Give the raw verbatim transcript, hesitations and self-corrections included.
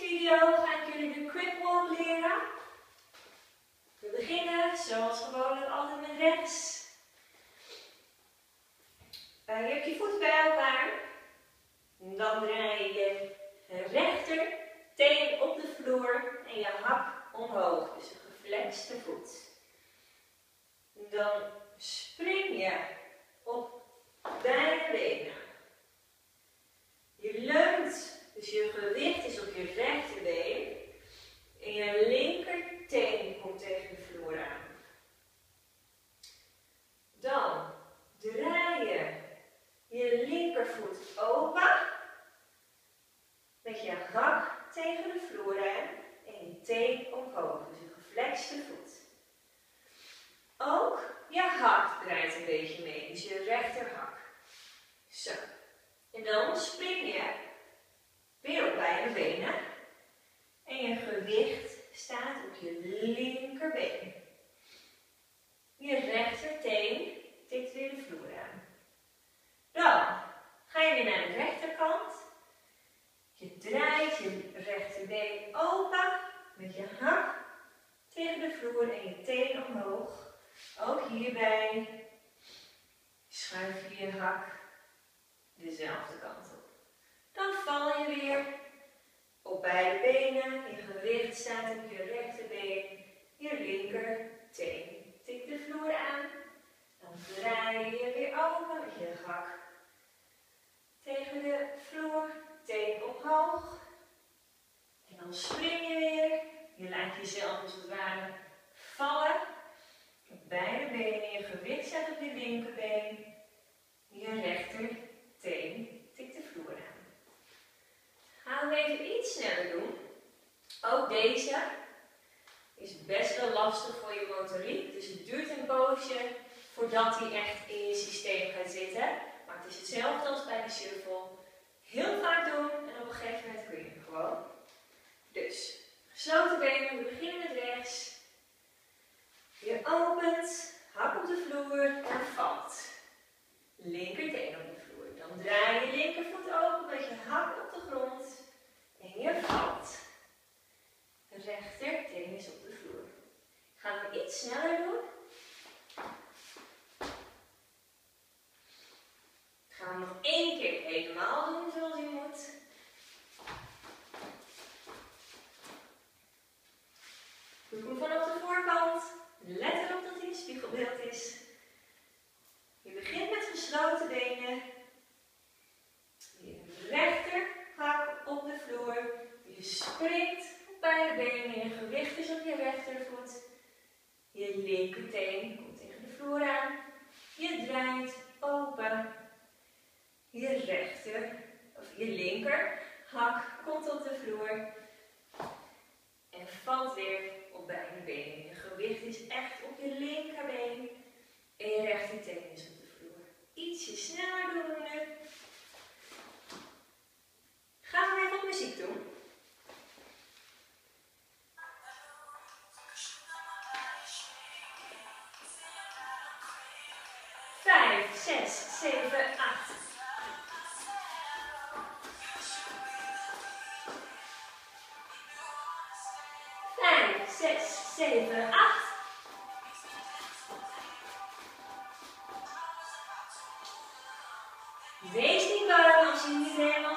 video ga ik jullie de crip walk leren. We beginnen zoals gewoonlijk altijd met rechts. Uh, je hebt je voeten bij elkaar. Dan draai je je rechter teen op de vloer en je hak omhoog. Dus een geflexte voet. Dan spring je op beide benen. Je leunt, dus je gewicht is op je rechterbeen. En je linkerteen komt tegen de vloer aan. Dan draai je je linkervoet open. Met je hak tegen de vloer aan. En je teen omhoog, dus een geflexte voet. Ook je hak draait een beetje mee, dus je rechterhak. Zo. En dan spring je weer op beide benen. En je gewicht staat op je linkerbeen. Je rechterteen tikt weer de vloer aan. Dan ga je weer naar de rechterkant. Je draait je rechterbeen open met je hak tegen de vloer en je teen omhoog. Ook hierbij schuif je je hak dezelfde kant op. Dan val je weer op beide benen. Je gewicht staat op je rechterbeen. Je linkerteen tikt de vloer aan. Dan draai je je weer open met je hak tegen de vloer. Teen omhoog. En dan spring je weer. Je laat jezelf als het ware vallen. Op beide benen. Je gewicht staat op je linkerbeen. Je rechterteen tikt de vloer aan. Gaan we even iets sneller doen. Ook deze is best wel lastig voor je motoriek. Dus het duurt een poosje voordat hij echt in je systeem gaat zitten. Maar het is hetzelfde als bij de shuffle. Heel vaak doen en op een gegeven moment kun je hem gewoon. Dus, gesloten benen, we beginnen met rechts. Je opent, hak op de vloer en valt. Linkerteen op de vloer. Dan draai je linkervoet open met je hak op de grond. En je valt. De rechterteen is op de vloer. Gaan we iets sneller doen. Gaan we nog één keer helemaal doen zoals je moet. Doe hem vanaf de voorkant. Let erop dat hij een spiegelbeeld is. Je begint met gesloten benen. Je rechterhak op de vloer. Je springt op beide benen. Je gewicht is op je rechtervoet. Je linkerteen komt tegen de vloer aan. Je draait open. Je rechter, of je linker hak komt op de vloer. En valt weer op beide benen. Je gewicht is echt op je linkerbeen. En je rechterteen is op de vloer. Ietsje sneller doen we nu. Gaan we even op muziek doen. Vijf, zes, zeven, acht. Vijf, zes, zeven, acht. Wees niet bang als je niet helemaal